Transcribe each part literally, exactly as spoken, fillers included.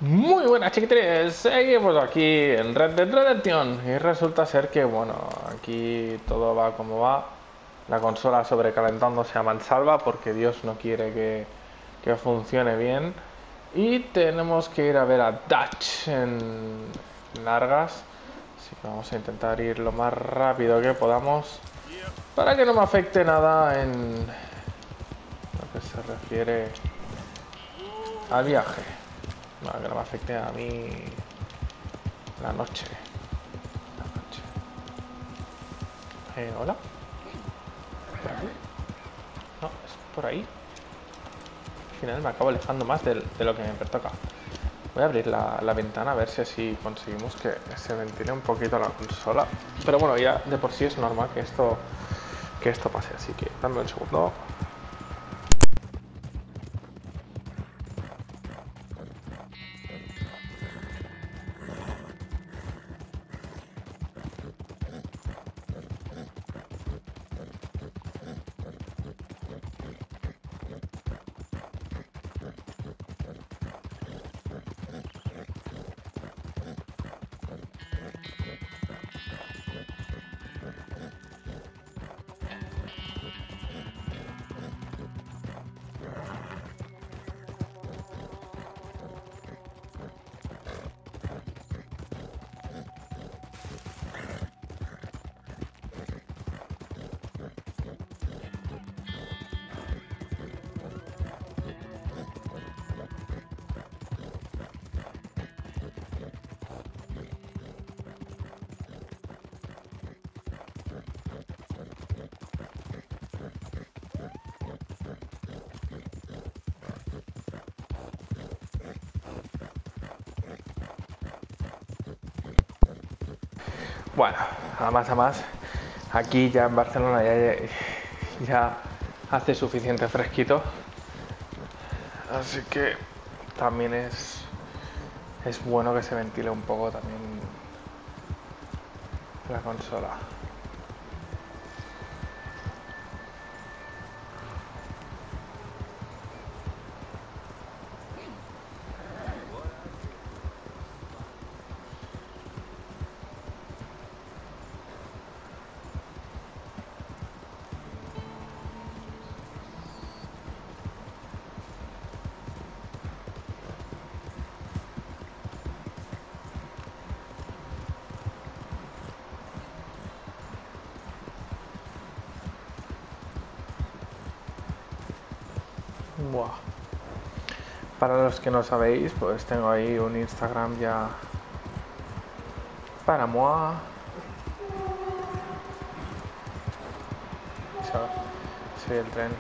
Muy buenas chiquitres, seguimos aquí en Red Dead Redemption y resulta ser que bueno, aquí todo va como va, la consola sobrecalentándose a mansalva porque Dios no quiere que, que funcione bien y tenemos que ir a ver a Dutch en Largas, así que vamos a intentar ir lo más rápido que podamos para que no me afecte nada en lo que se refiere al viaje. No, que no me afecte a mí la noche. La noche. Eh, hola. ¿Por aquí? No, es por ahí. Al final me acabo alejando más de, de lo que me pertoca. Voy a abrir la, la ventana a ver si así conseguimos que se ventile un poquito la consola. Pero bueno, ya de por sí es normal que esto, que esto pase, así que dame un segundo. Bueno, a más a más, aquí ya en Barcelona ya, ya hace suficiente fresquito, así que también es, es bueno que se ventile un poco también la consola. Buah. Para los que no sabéis, pues tengo ahí un Instagram ya para moi. Soy el tren.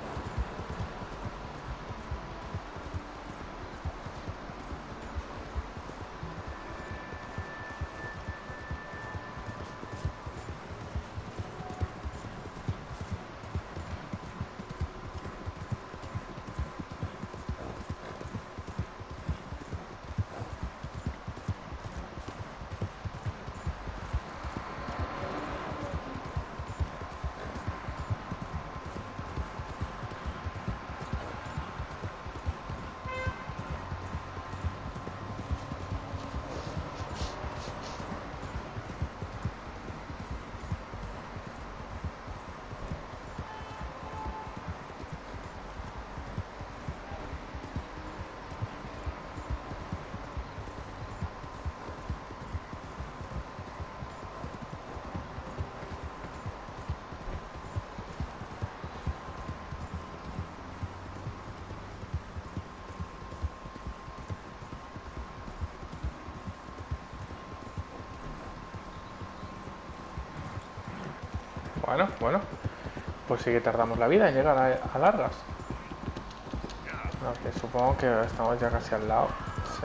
Bueno, bueno, pues sí que tardamos la vida en llegar a, a Largas. Aunque supongo que estamos ya casi al lado. Sí.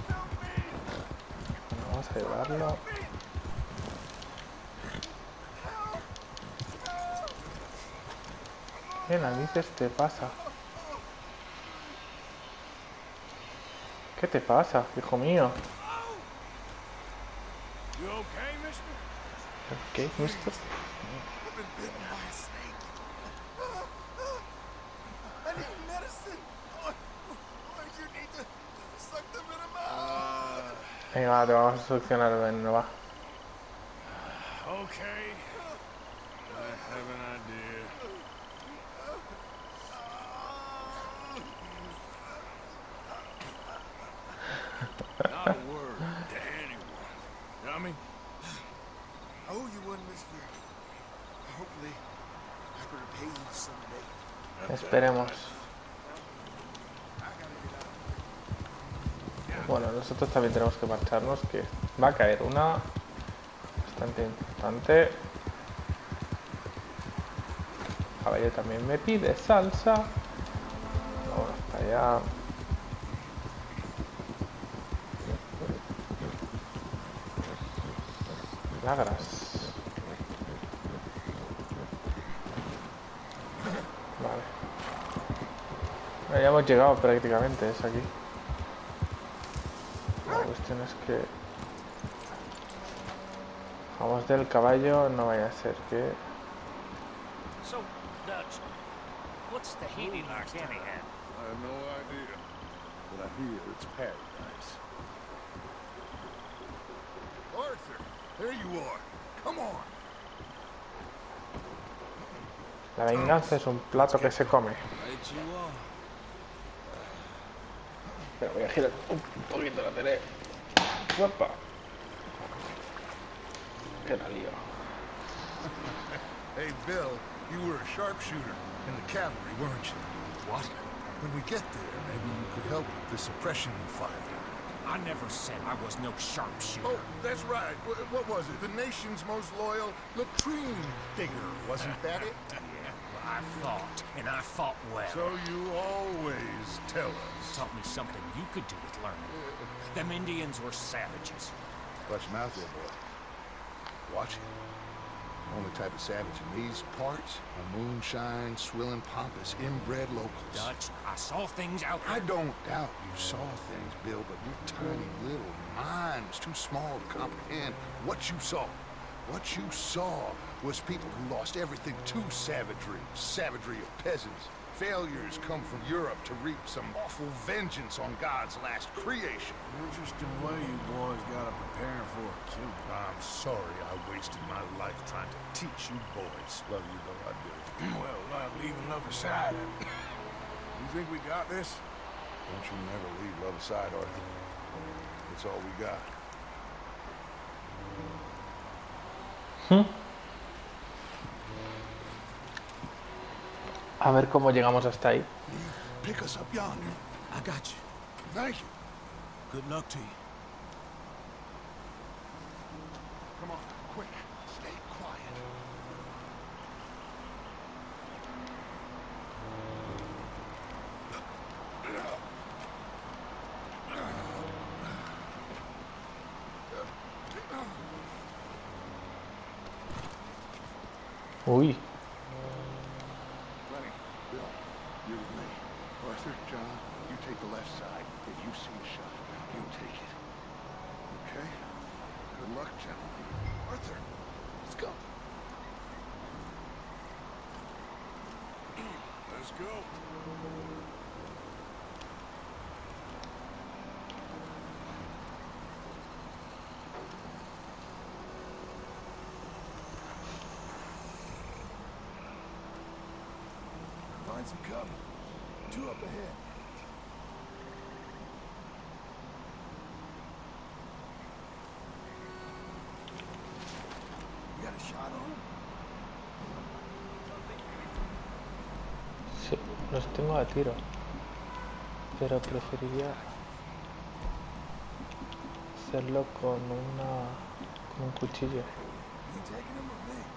Bueno, vamos a llevarlo. ¿Qué narices te pasa? ¿Qué te pasa, hijo mío? ¿Qué, mister? I've been bitten by a snake. I need medicine. Or, or you need to suck the venom out. Venga, va, te vamos a solucionar el veneno, va. Okay. I have an idea. Not a word to anyone. Dummy. I owe you one, mister. Hopefully, I can repay you someday. Esperemos. Bueno, nosotros también tenemos que marcharnos, que va a caer una bastante importante. El caballo también me pide salsa. Vamos hasta allá. Lagras. Vale. Ya hemos llegado prácticamente, es aquí. La cuestión es que vamos del caballo, no vaya a ser que... So, Dutch, what's Tahiti like anyhow? I have no idea. But I hear it's paradise. Arthur, there you are. Come on. La venganza es un plato que se come. Right you are. Pero voy a girar un poquito la tele. ¡Opa! ¡Qué la lío! Hey, Bill, you were a sharpshooter in the cavalry, weren't you? What? When we get there, maybe you could help with the suppression fire. I never said I was no sharpshooter. Oh, that's right. Wh- What was it? The nation's most loyal latrine digger, wasn't that it? Yeah, well, I fought, and I fought well. So you always tell us. Taught me something you could do with learning. Them Indians were savages. Watch your mouth there, boy. Watch it. Only type of savage in these parts are moonshine, swilling, pompous, inbred locals. Dutch, I saw things out there. I don't doubt you saw things, Bill, but your tiny little mind was too small to comprehend what you saw. What you saw was people who lost everything to savagery, savagery of peasants. Failures come from Europe to reap some awful vengeance on God's last creation. Interesting way you boys got to prepare for a kill. I'm sorry I wasted my life trying to teach you boys. Love you though I do. Well, uh, leaving love aside, you think we got this? Don't you never leave love aside, Arthur. It's all we got. A ver cómo llegamos hasta ahí. Pick us up yonder. I got you. Thank you. Good luck to you. Come on, quick. Stay quiet. Uy, Lenny, Bill, you with me. Arthur, John, you take the left side. If you see a shot, you take it. Okay? Good luck, gentlemen. Arthur, let's go. Let's go. Find some cover. Two up ahead. You got a shot on him? sí, los tengo a tiro. Pero preferiría hacerlo con una con un cuchillo. You taking him or me?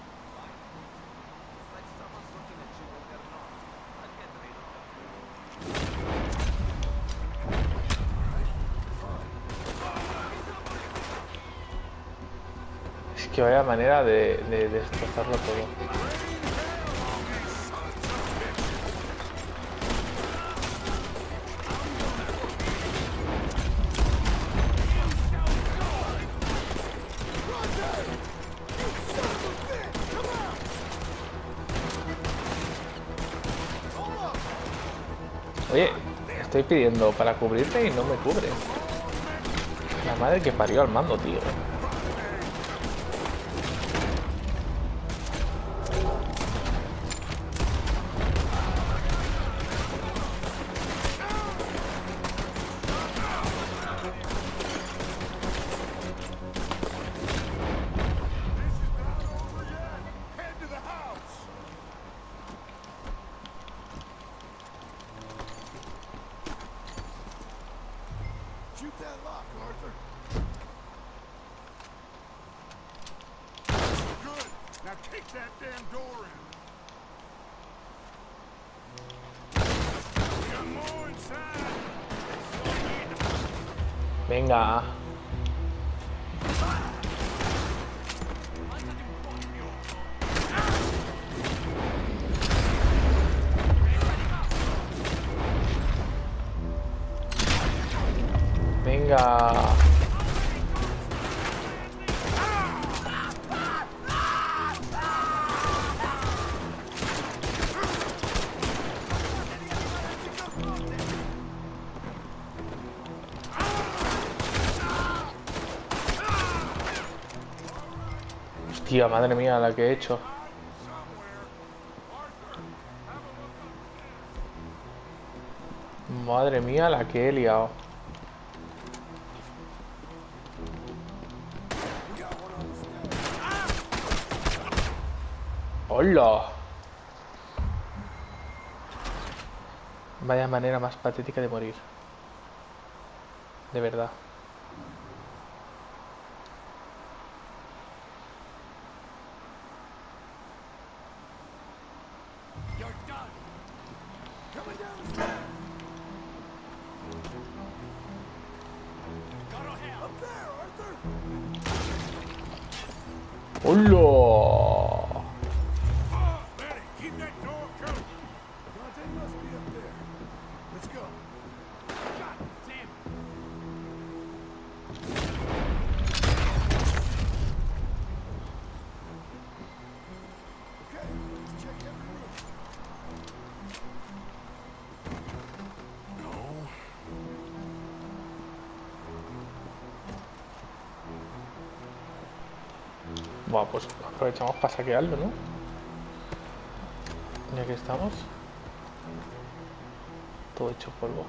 Es que vaya manera de, de destrozarlo todo. Oye, estoy pidiendo para cubrirte y no me cubre. La madre que parió al mando, tío. Shoot that lock, Arthur. Good. Now kick that damn door in. Come on inside. Venga. Venga. Hostia, madre mía, la que he hecho. Madre mía, la que he liado. ¡Hola! Vaya manera más patética de morir. De verdad. ¡Hola! Lenny, keep that door covered. Dante must be up there. Let's go. God damn it. Okay, let's check every room. No. Bueno, pues aprovechamos para saquearlo, ¿no? Ya que estamos. Todo hecho polvo.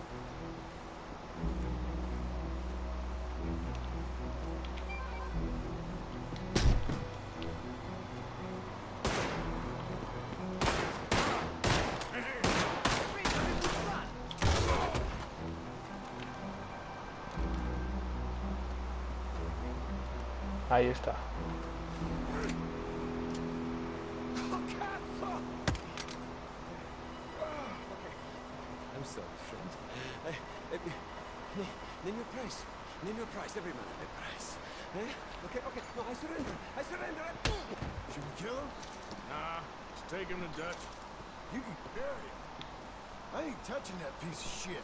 Ahí está. I'm sorry, friend. I, I, no, name your price. Name your price. Every man a price. Eh? Okay, okay. No, I surrender. I surrender. I... Should we kill him? Nah, just take him to Dutch. You can bury him. I ain't touching that piece of shit.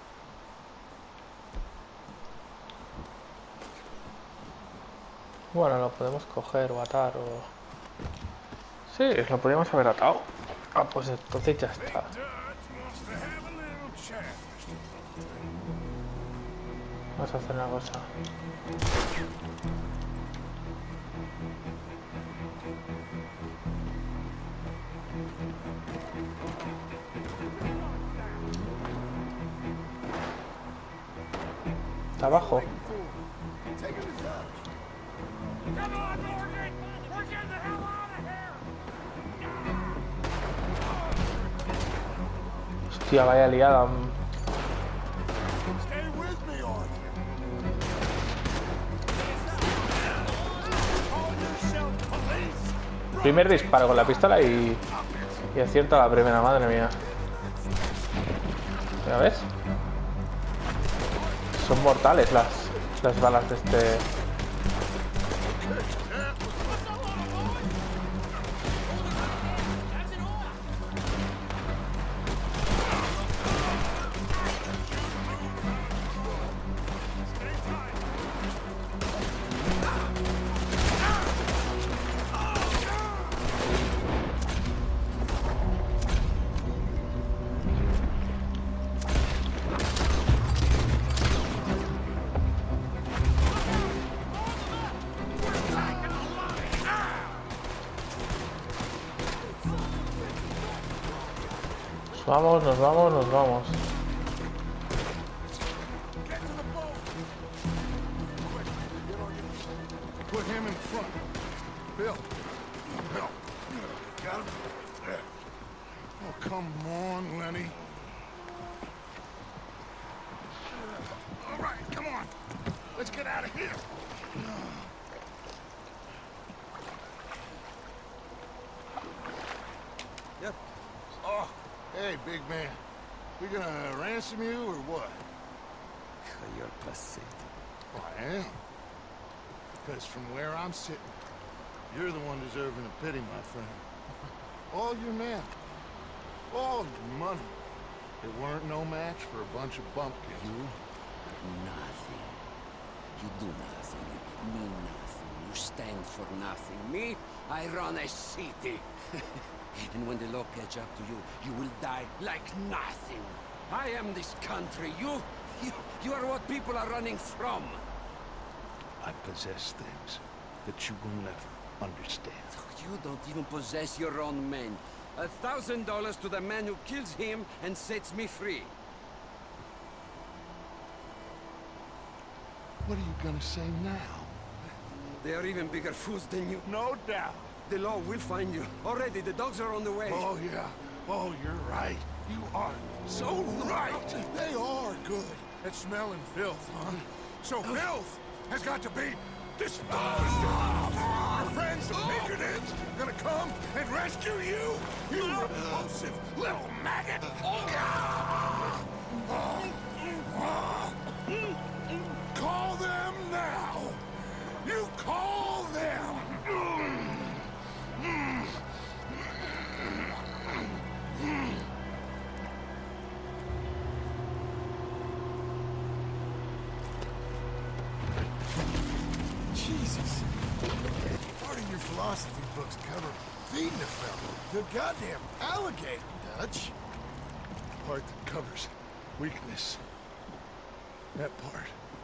Bueno, lo podemos coger o atar o... Sí, lo podríamos haber atado. Ah, pues entonces ya está. Dutch wants to have a little chat, Mister Vamos a hacer una cosa. Está abajo. Take him to Dutch. Come on, Morgan! We're getting the hell out of here! Hostia, vaya liada. Stay with me, Arthur. Call yourself police. Primer disparo con la pistola y... Y acierta la primera, madre mía. ¿Ya ves? Son mortales las, las balas de este... vamos, nos vamos, nos vamos. Get to the boat! Quick, get on your... Put him in front. Bill. Bill. Got him? There. Oh, come on, Lenny. All right, come on. Let's get out of here. Yep. Oh, hey, big man. We gonna ransom you or what? You're pathetic. Oh, I am. Because from where I'm sitting, you're the one deserving of pity, my friend. All your men, all your money. It weren't no match for a bunch of bumpkins. You? Nothing. You do nothing. Me nothing. You stand for nothing. Me? I run a city. And when the law catch up to you, you will die like nothing. I am this country. You, you, you are what people are running from. I possess things that you will never understand. You don't even possess your own men. A thousand dollars to the man who kills him and sets me free. What are you gonna say now? They are even bigger fools than you. No doubt. The law will find you. Already, the dogs are on the way. Oh, yeah. Oh, you're right. You are so right. They are good at smelling filth, huh? So filth has got to be disposed of. Our friends the Pinkertons gonna come and rescue you, you repulsive little maggot. Call them now. You call them. Jesus. Part of your philosophy books cover feeding a fella to a goddamn alligator, Dutch. Part that covers weakness. That part.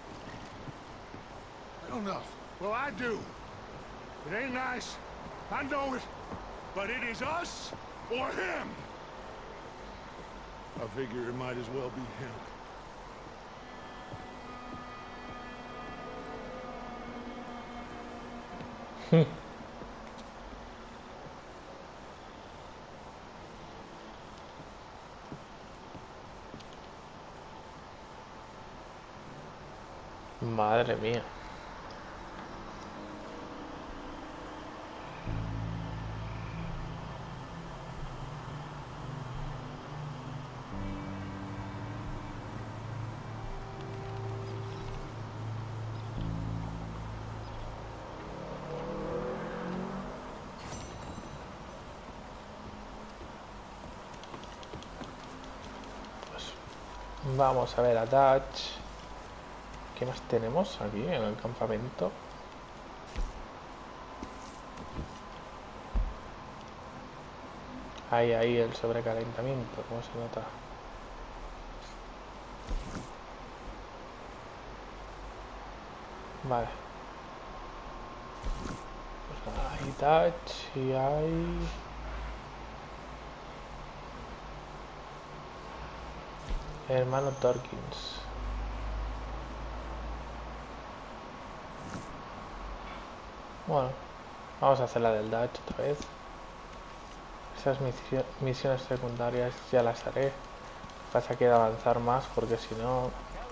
I don't know. Well, I do. It ain't nice. I know it. But it is us or him. I figure it might as well be him. Madre mía. Vamos a ver a Dutch. ¿Qué más tenemos aquí en el campamento? Ahí, ahí el sobrecalentamiento, ¿cómo se nota? Vale. Pues hay Dutch y hay... Hermano Torkins. Bueno, vamos a hacer la del Dutch otra vez. Esas misio misiones secundarias ya las haré. Pasa que de avanzar más porque si no...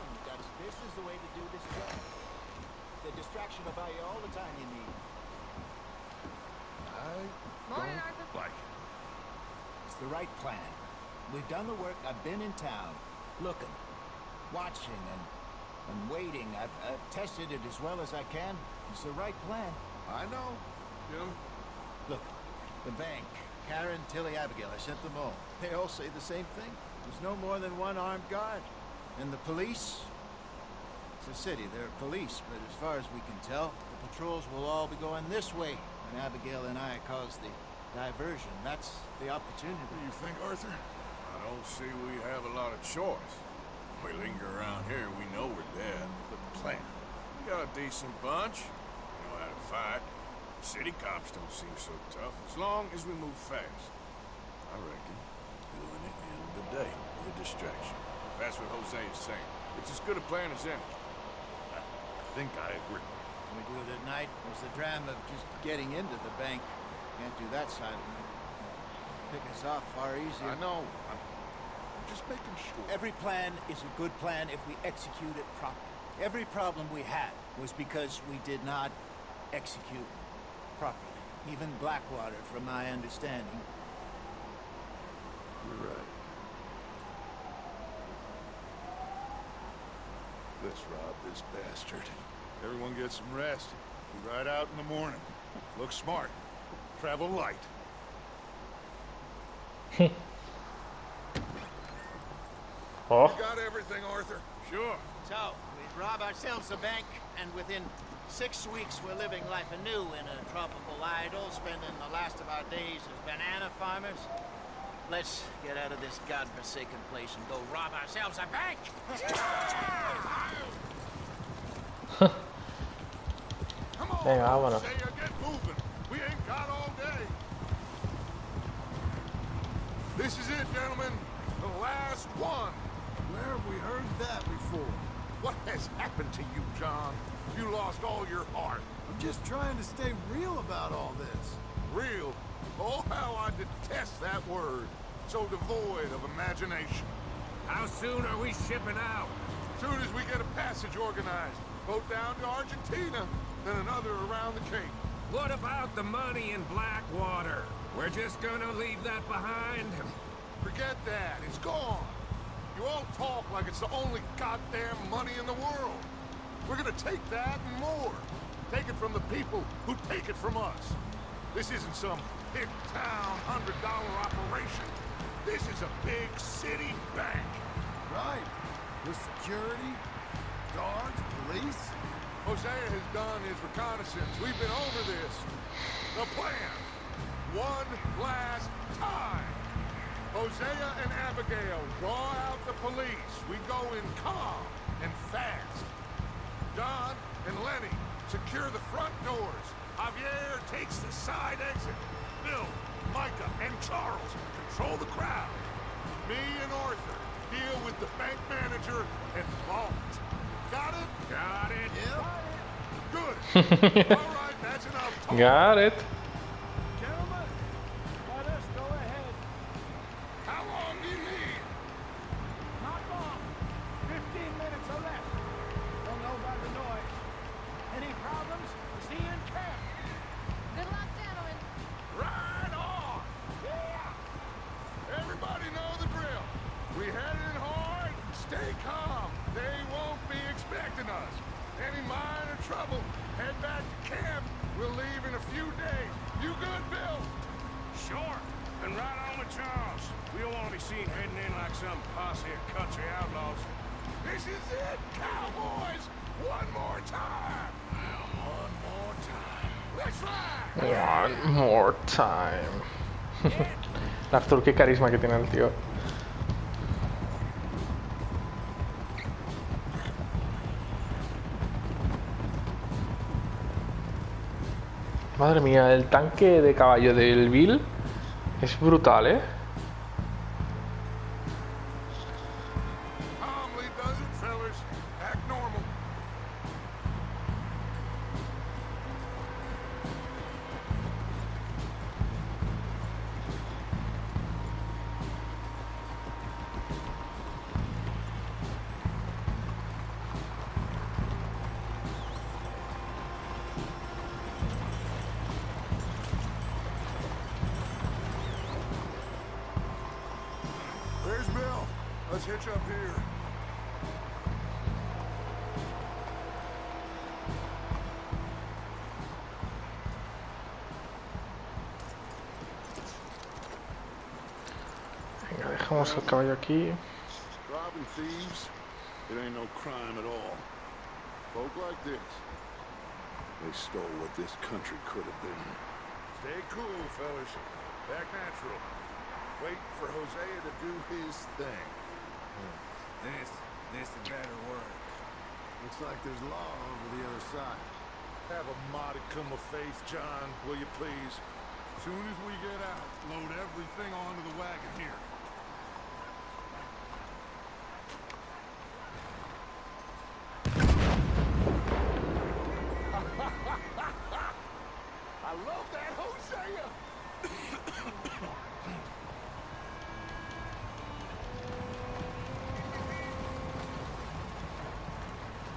Morning, Arthur. Like It's the right plan. We've done the work. I've been in town, looking, watching, and and waiting. I've, I've tested it as well as I can. It's the right plan. I know, Jim. Look, the bank, Karen, Tilly, Abigail, I sent them all. They all say the same thing. There's no more than one armed guard. And the police? It's a city, there are police, but as far as we can tell, the patrols will all be going this way when Abigail and I cause the diversion. That's the opportunity. What do you think, Arthur? I don't see we have a lot of choice. We linger around here, we know we're dead. The plan. We got a decent bunch. We know how to fight. City cops don't seem so tough, as long as we move fast. I reckon doing it in the day with a distraction. That's what Jose is saying. It's as good a plan as any. I think I agree. We do it at night. There's the drama of just getting into the bank. Can't do that side of it. Pick us off far easier. I know. I'm, I'm just making sure. Every plan is a good plan if we execute it properly. Every problem we had was because we did not execute properly. Even Blackwater, from my understanding. You're right. Let's rob this bastard. Everyone get some rest. We ride out in the morning. Look smart. Travel light. Oh, You got everything, Arthur? Sure. So, we rob ourselves a bank, and within six weeks we're living life anew in a tropical idyll, spending the last of our days as banana farmers. Let's get out of this godforsaken place and go rob ourselves a bank! Come on, venga, vámonos. say you get moving. We ain't got all day. This is it, gentlemen. The last one. Where have we heard that before? What has happened to you, John? You lost all your heart. I'm just trying to stay real about all this. Real? Oh, how I detest that word. So devoid of imagination. How soon are we shipping out? Soon as we get a passage organized. Boat down to Argentina, then another around the Cape. What about the money in Blackwater? We're just gonna leave that behind? Forget that. It's gone. You all talk like it's the only goddamn money in the world. We're gonna take that and more. Take it from the people who take it from us. This isn't some big town hundred dollar operation. This is a big city bank. Right. With security, guards, police. Hosea has done his reconnaissance. We've been over this. The plan. One last time. Hosea and Abigail draw out the police. We go in calm and fast. John and Lenny secure the front doors. Javier takes the side exit. Bill, Micah, and Charles control the crowd. Me and Arthur deal with the bank manager and vault. Got it? Got it? Good. All right, that's enough talk. Got it. Gentlemen, let us go ahead. How long do you need? Not long. Fifteen minutes or less. Don't know about the noise. Any problems? See you in camp. Good luck, gentlemen. Right on. Yeah. Everybody know the drill. We head in hard, stay calm. They won't be expecting us. Any minor trouble, head back to camp. We'll leave in a few days. You good, Bill? Sure. And right on with Charles. We don't want to be seen heading in like some posse of country outlaws. This is it, cowboys. One more time. One more time. Let's ride. One more time. Arthur, qué carisma que tiene el tío. Madre mía, el tanque de caballo del Bill es brutal, ¿eh? Calmly does it, fellas. Act normal. Where's Bill? Let's hitch up here. Venga, dejamos el caballo aquí. Robbing thieves, it ain't no crime at all. Folk like this, they stole what this country could have been. Stay cool, fellas. Back natural. Wait for Hosea to do his thing. This, this had better work. Looks like there's law over the other side. Have a modicum of faith, John, will you please? Soon as we get out, load everything onto the wagon here.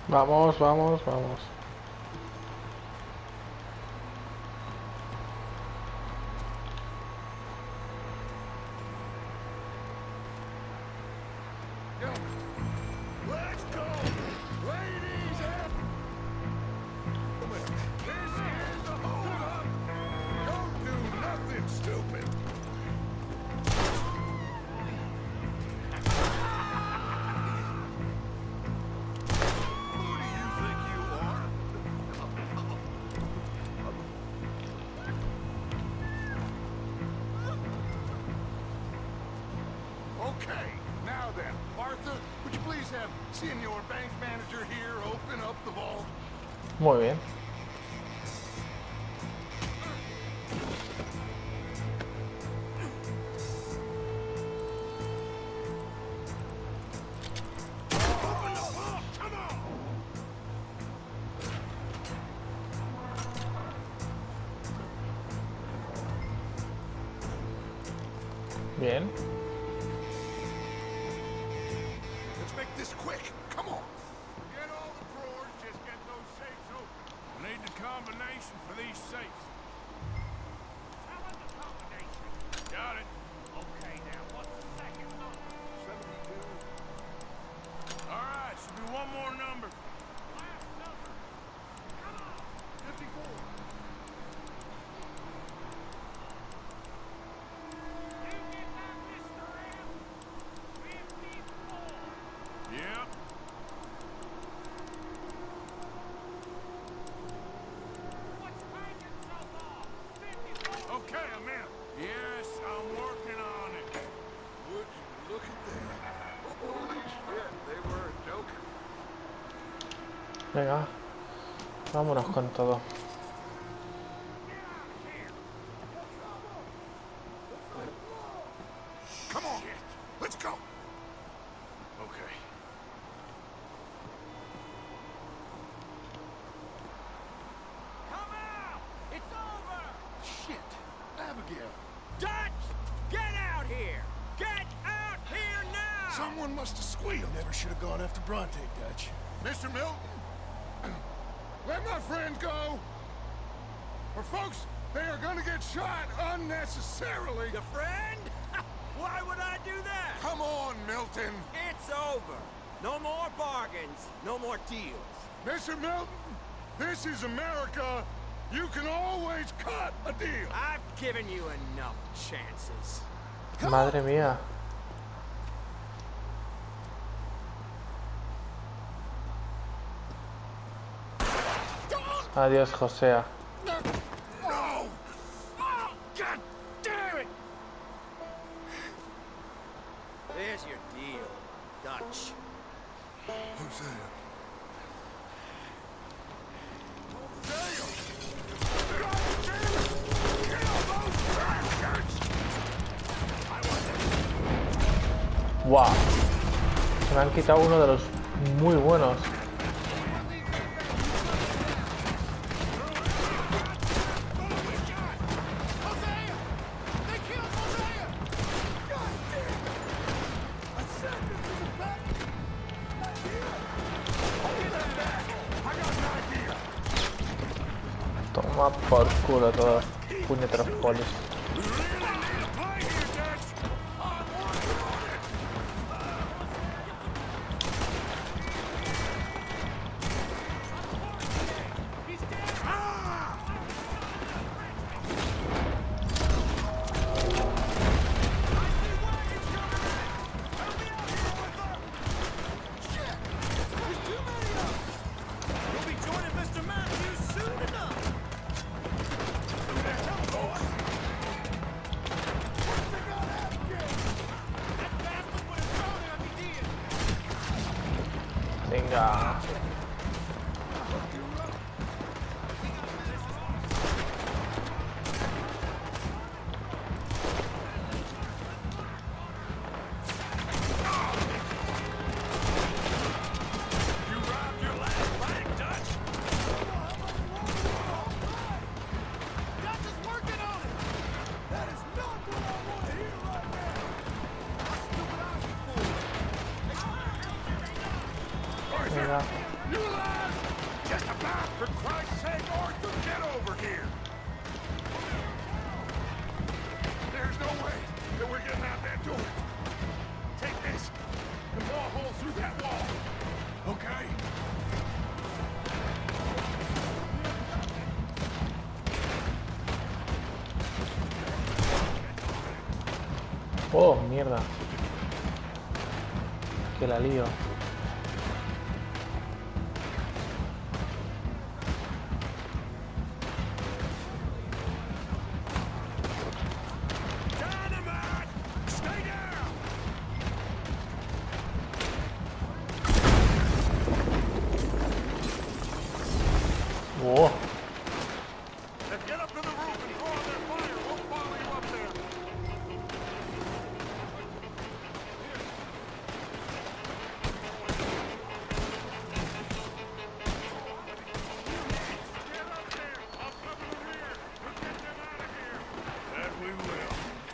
Vamos, vamos, vamos. Let's go! Ladies and... Come here. This is the hold up! Don't do nothing stupid! Who do you think you are? Okay, now then, Arthur, would you please have Senior Bank Manager here open up the vault? Muy bien. Open the vault! Come on! Bien. Let's make this quick. Come on. Get all the drawers, just get those safes open. I need the combination for these safes. Tell them the combination. Got it. Okay, now what's the second number? seventy-two. All right, should be one more number. Last number. Come on. fifty-four. You get that, Mister M? fifty-four. Yep. What's taking so long? fifty-four. Okay, I'm in. Yes, I'm working on it. Would you look at that? Holy shit, they were joking. Venga. Vámonos con todo. Come on. Let's go. Okay. Come out! It's over! Shit. Abigail. Dutch! Get out here! Get out here now! Someone must have squealed. Never should have gone after Bronte, Dutch. Mister Milton, let my friend go. Or folks, they are gonna get shot unnecessarily. Your friend? Why would I do that? Come on, Milton. It's over. No more bargains. No more deals. Mister Milton, this is America. You can always cut a deal. I've given you enough chances. Madre mía. Adiós, Josea. No! Oh, God damn it! There's your deal, Dutch. Hosea. ¡Wow! Se me han quitado uno de los muy buenos. Toma por culo todos puñeteros polis. Venga. venga. You alive? Just about. For Christ's sake, Arthur, get over here. There's no way that we're getting out that door. Take this and bore a hole through that wall. Okay? Oh, mierda. Que la lío. Dynamite! Stay down! Oh. Now get up to the roof and draw their fire. We'll follow you up there. Get up there. I'll cover the rear. We'll get them out of here. That we will.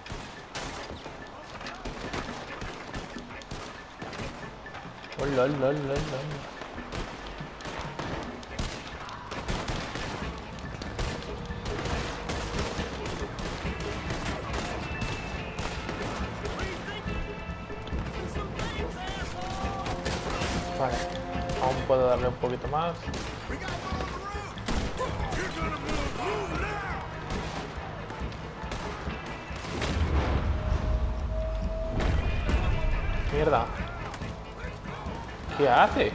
Oh, lol, lol, lol, lol. Vale, aún puedo darle un poquito más. We got to go on the roof. You're gonna move. Move now. Mierda. ¿Qué hace?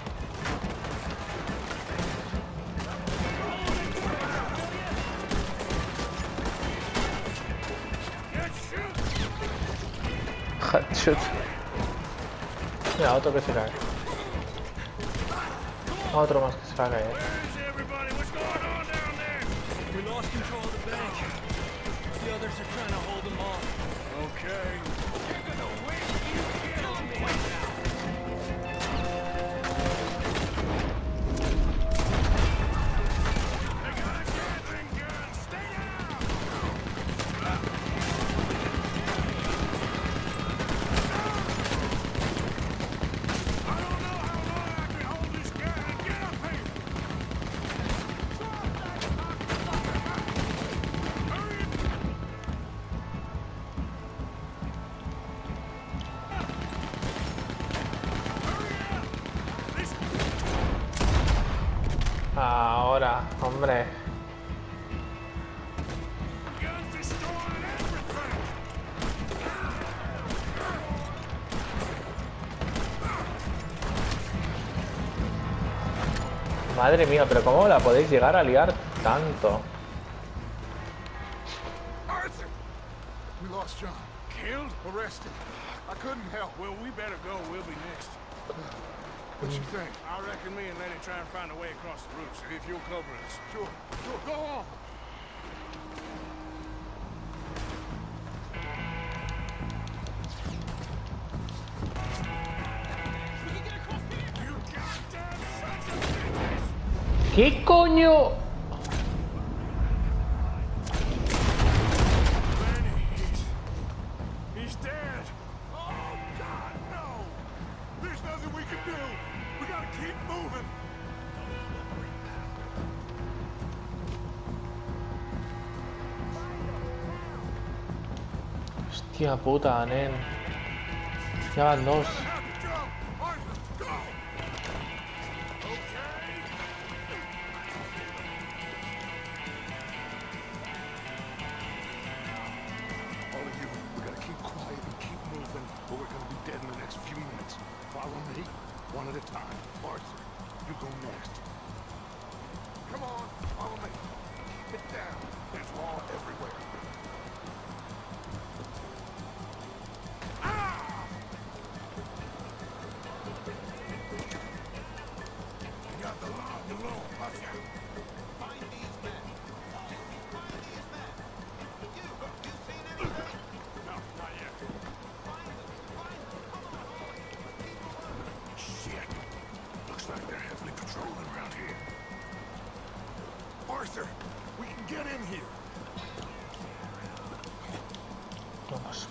Get shoot. Headshot. Mira, otro que se cae. Otro más que se va a caer. Where is everybody? What's going on down there? We lost control of the bank. The others are trying to hold them off. Okay. You're gonna win. You kill me. They got a Gatling gun. Stay down. I don't know how long I can hold this gun. Get up here. Hurry. Ahora, hombre. Guns destroying everything. Madre mía, pero ¿cómo la podéis llegar a liar tanto? Arthur! We lost John. Killed? Arrested. I couldn't help. Well, we better go. We'll be next. What you think? I reckon me and Lenny try and find a way across the roof, see if you'll cover us. Sure. Sure. Go on. You goddamn sons of bitches! ¿Qué coño? Lenny, he's... he's dead. Oh, God, no! There's nothing we can do. We gotta keep moving. Hostia puta, nen. Ya van dos. Have to jump. Arthur, go! Okay. All of you, we gotta keep quiet and keep moving, or we're gonna be dead in the next few minutes. Follow me, one at a time. Arthur, you go next. Come on, follow me. Get down. There's law everywhere. Ah! You got the law below. Watch out. Find these men. Find these men. You, you seen anything? No, not yet. Find them. Find them. Come on. Shit. Looks like they're heavily patrolling around here. Arthur, we can get in here. Vamos.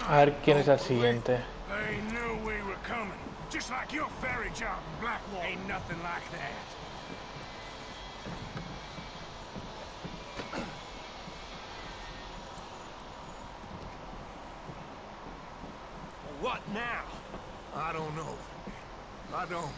A ver quién es el siguiente. They knew we were coming. Just like your ferry job in Blackwater. Ain't nothing like that. What now? I don't know. I don't.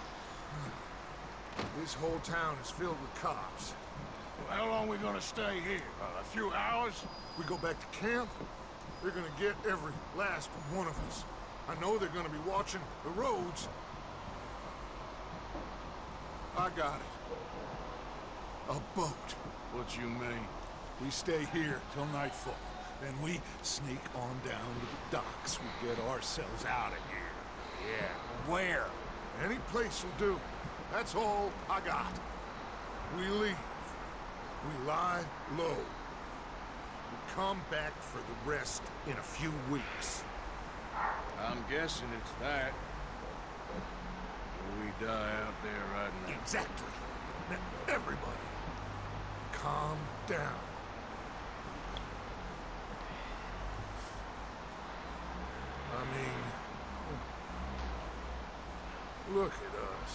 This whole town is filled with cops. Well, how long we gonna stay here? Uh, a few hours? We go back to camp, they're gonna get every last one of us. I know they're gonna be watching the roads. I got it. A boat. What you mean? We stay here till nightfall. Then we sneak on down to the docks. We get ourselves out of here. Yeah. Where? Any place will do. That's all I got. We leave. We lie low. We come back for the rest in a few weeks. I'm guessing it's that. We die out there riding that. Exactly. Now, everybody, calm down. I mean, look at us.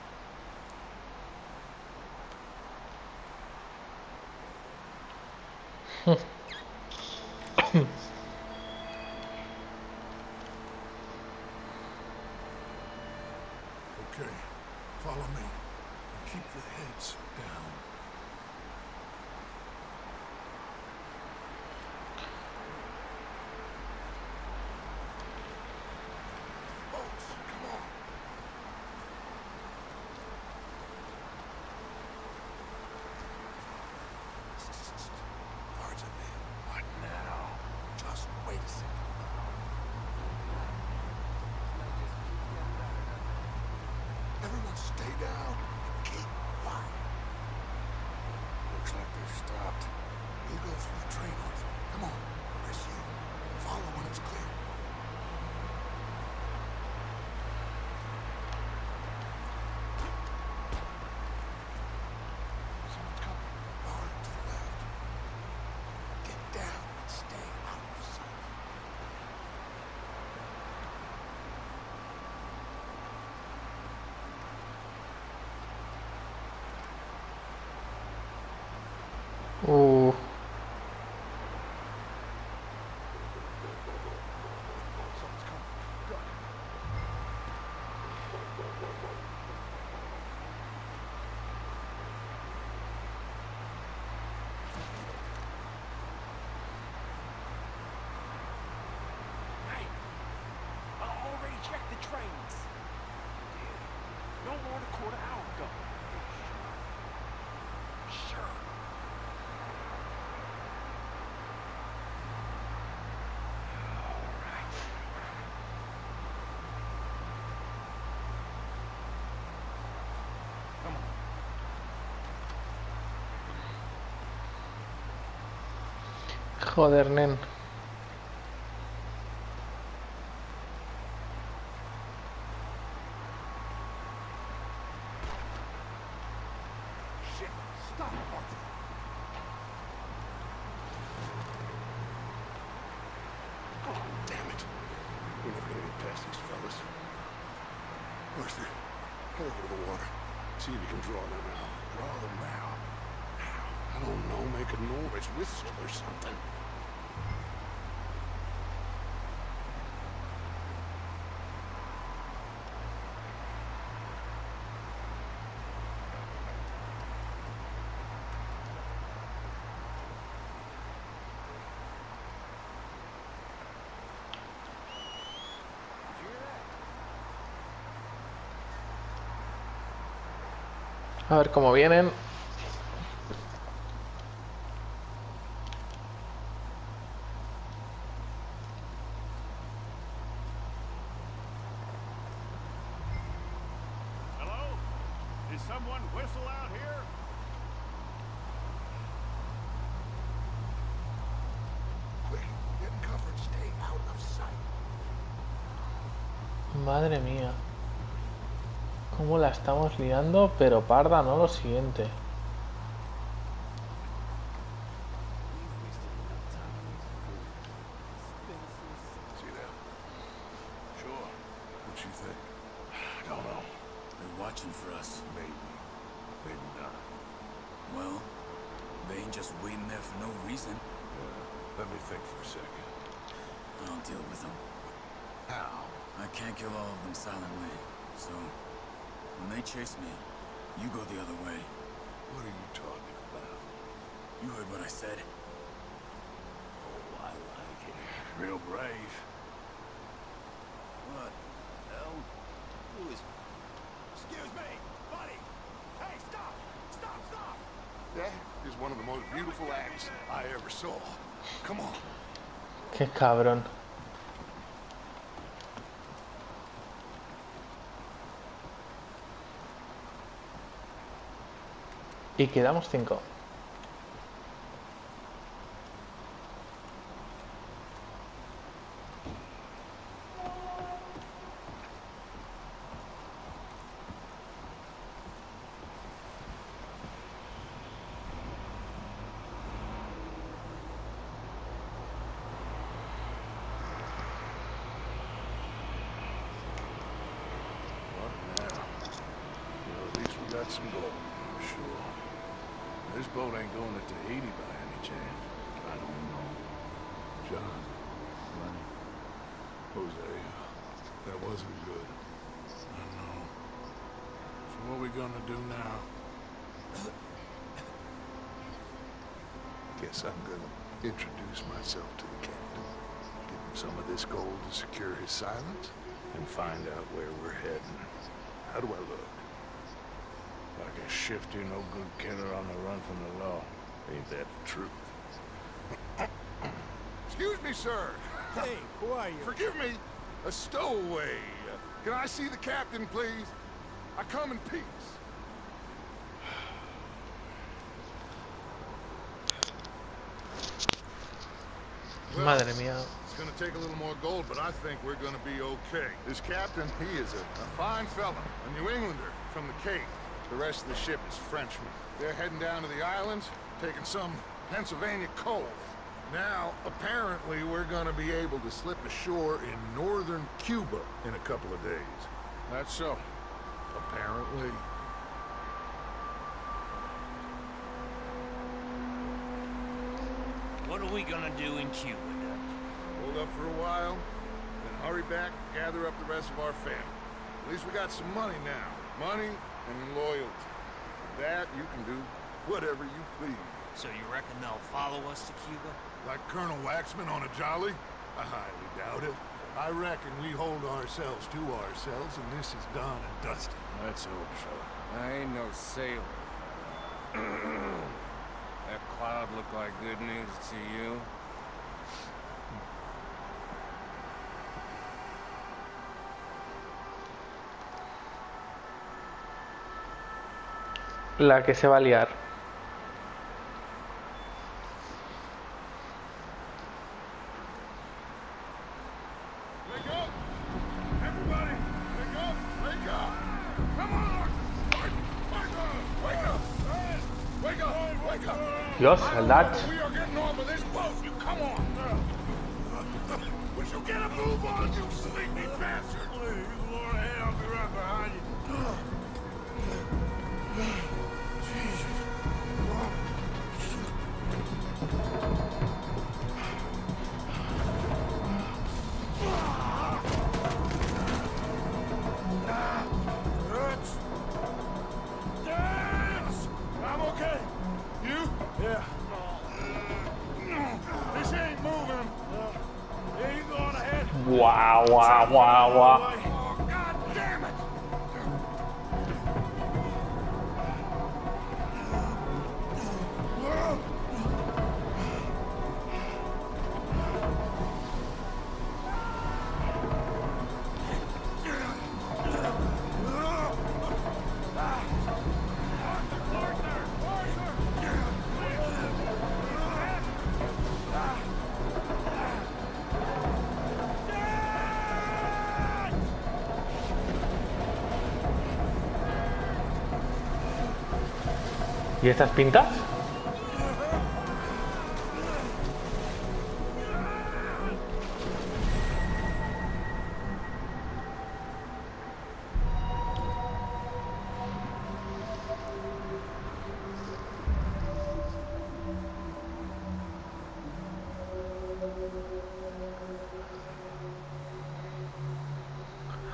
Okay, follow me. And keep your heads down. Boats, come on. Cards are there. What now? Just wait a second. Everyone stay down and keep quiet. Looks like they've stopped. We'll go through the train, Arthur. Come on. Where's you? Follow when it's clear. Someone's coming. Hard to the left. Get down and stay out of sight. Uh, Someone's coming. Go. Hey, I already checked the trains. No more than a quarter hour ago. Sure. Come on. joder, nen. Shit. Stop, Arthur. Oh, damn it. We're never gonna get past these fellas. Arthur, head over to the water. See if you can draw them out. Draw them out? How? I don't know. Make a noise. Whistle or something. A ver cómo vienen. Hello? Is someone whistle out here? Quick, get in cover and stay out of sight. Madre mía. Cómo la estamos liando, pero parda, ¿no? Lo siguiente. you think? I don't know. They're watching for us. Maybe. Maybe not. Well, they ain't just waiting there for no reason. Yeah. Let me think for a second. I'll deal with them. How? I can't kill all of them silently. So, when they chase me, you go the other way. What are you talking about? You heard what I said. Oh, I like it. Real brave. What the hell? Who is... Excuse me, buddy! Hey, stop! Stop, stop! That is one of the most beautiful acts I ever saw. Come on. Qué cabrón. Y quedamos cinco. What now? You know, at least we got some gold, for sure. This boat ain't going to Tahiti by any chance. I don't know. John, Lenny, Hosea, that wasn't good. I know. So what we gonna do now? Guess I'm gonna introduce myself to the captain. Give him some of this gold to secure his silence, and find out where we're heading. How do I look? Like a shifty, no-good killer on the run from the law. Ain't that the truth? Excuse me, sir. Hey, who are you? Forgive me. A stowaway. Uh, Can I see the captain, please? I come in peace. Well, Madre mía. it's gonna take a little more gold, but I think we're gonna be okay. This captain, he is a, a fine fella, a New Englander from the Cape. The rest of the ship is Frenchmen. They're heading down to the islands, taking some Pennsylvania coal. Now, apparently, we're gonna be able to slip ashore in northern Cuba in a couple of days. That's so. Apparently. What are we gonna do in Cuba, Dutch? Hold up for a while, then hurry back, gather up the rest of our family. At least we got some money now. Money and loyalty. That you can do whatever you please. So you reckon they'll follow us to Cuba? Like Colonel Waxman on a jolly? I highly doubt it. I reckon we hold ourselves to ourselves and this is done and dusted. Let's hope so. I ain't no sailor. That cloud look like good news to you? La que se va a liar. Wake up! Everybody! Wake up! Wake up! Come on! Wake, wake up! Wake up! Wake up! Wake up! Dios, el Dutch. We are getting off of this boat! You come on! Would you get a move on, you sleepy bastard? Please, Lord, hey, I'll be right behind you. I'm okay. You? Yeah. This ain't moving. Yeah, you go on ahead. Wow, wow, wow, wow. Oh, God damn it! ¿Y estas pintas?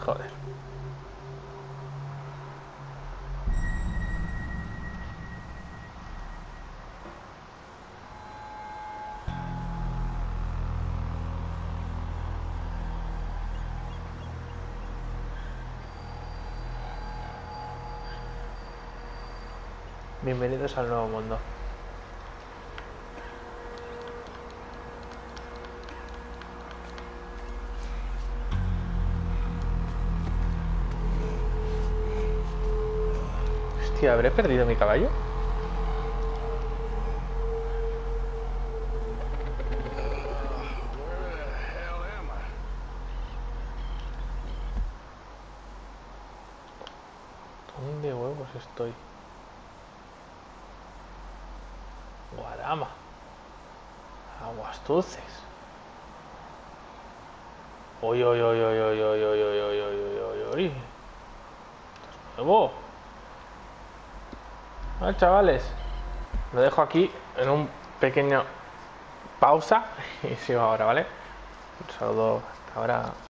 Joder. Bienvenidos al nuevo mundo. Hostia, ¿habré perdido mi caballo? ¿Dónde huevos estoy? Guarama. Aguas dulces. Uy, uy, uy, uy, uy, uy, uy, uy, uy, uy, uy, uy. Esto es nuevo. Ah, chavales. Lo dejo aquí en un pequeño pausa y sigo ahora, ¿vale? Un saludo hasta ahora.